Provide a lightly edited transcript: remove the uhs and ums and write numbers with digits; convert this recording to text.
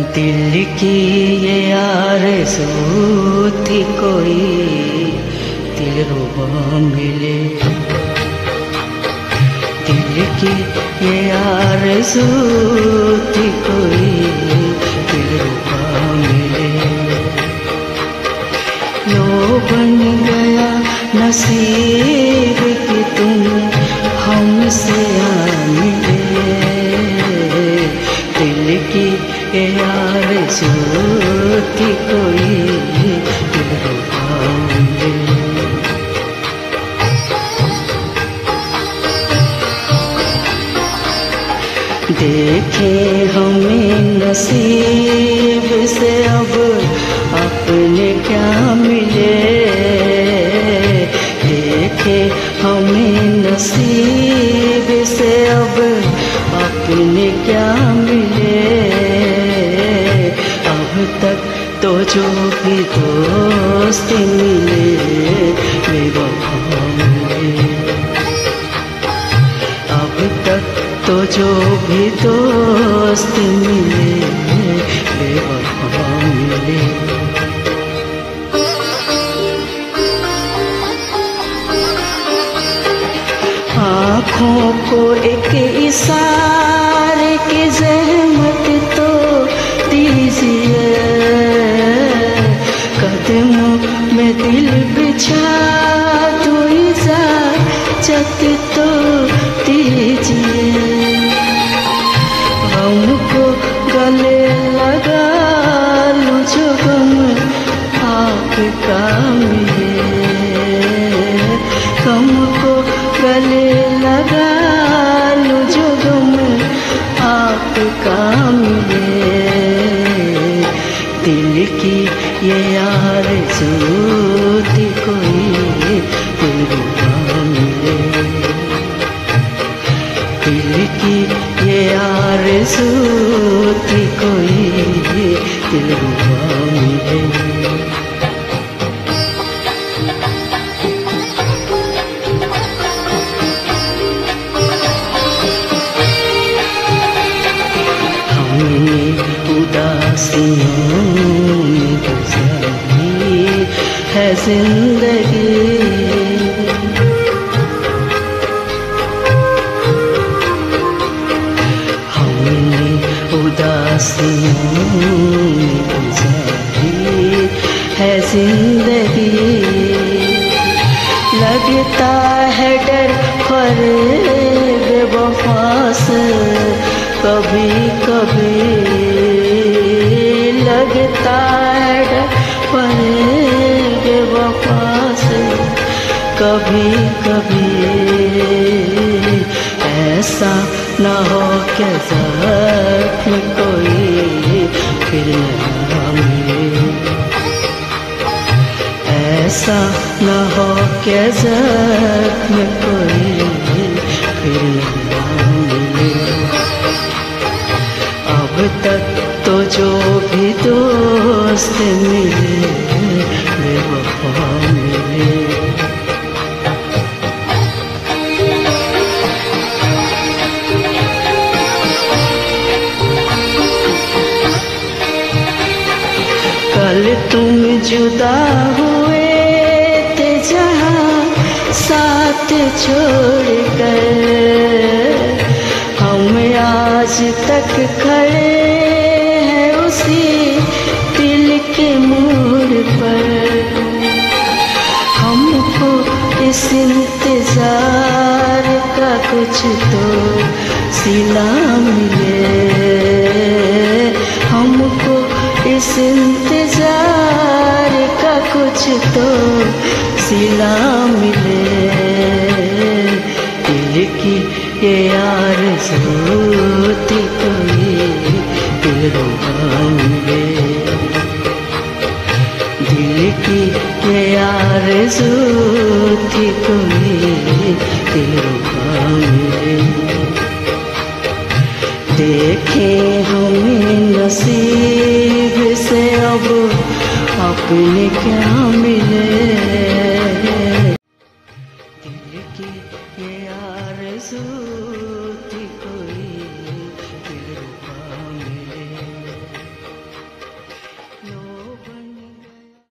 दिल की ये आरज़ू थी कोई दिलरुबा मिले। दिल की ये आरज़ू थी कोई दिलरुबा मिले। लो बन गया नसीब कि तुम हमसे आ मिले। दिल की ये आरज़ू थी कोई दिलरुबा मिले। देखे हमें नसीब से अब अपने क्या मिले। देखे हमें नसीब से अब अपने क्या मिले। अब तक तो जो भी दोस्त मिले बेवफा मिले। अब तक तो जो भी दोस्त मिले बेवफा मिले। आँखों को एक इशारे की ज़हमत तो दीजिए। कदमों में दिल बिछा दूँ इजाज़त तो दीजिए। हमको गले लगा लूँ जो गम आपका मिले। हमको गले लगा लूँ जो गम आपका मिले। दिल की ये आरज़ू थी कोई दिलरुबा मिले। दिल की ये आरज़ू थी कोई दिलरुबा मिले। हमने उदासियों में गुज़ारी है ज़िंदगी। उदासियों में गुज़ारी है ज़िंदगी। लगता है डर बेवफा से कभी कभी। लगता है डर बेवफा से कभी कभी। ऐसा न हो क्या ज़ख्म कोई फिर न मिले। ऐसा न हो क्या ज़ख्म कोई फिर न मिले। अब तक तो जो भी दोस्त मिले बेवफा मिले। कल तुम जुदा हुए थे जहाँ साथ छोड़ कर। हम आज तक खड़े हैं उसी दिल के मोड़ पर। हमको इस इंतजार का कुछ तो सिला मिले। हमको इस इंतजार का कुछ तो सिला मिले। दिल की ये आरज़ू थी कोई दिलरुबा मिले। दिल की ये आरज़ू थी कोई दिलरुबा मिले। देखे हमें नसीब से अब अपने क्या मिले।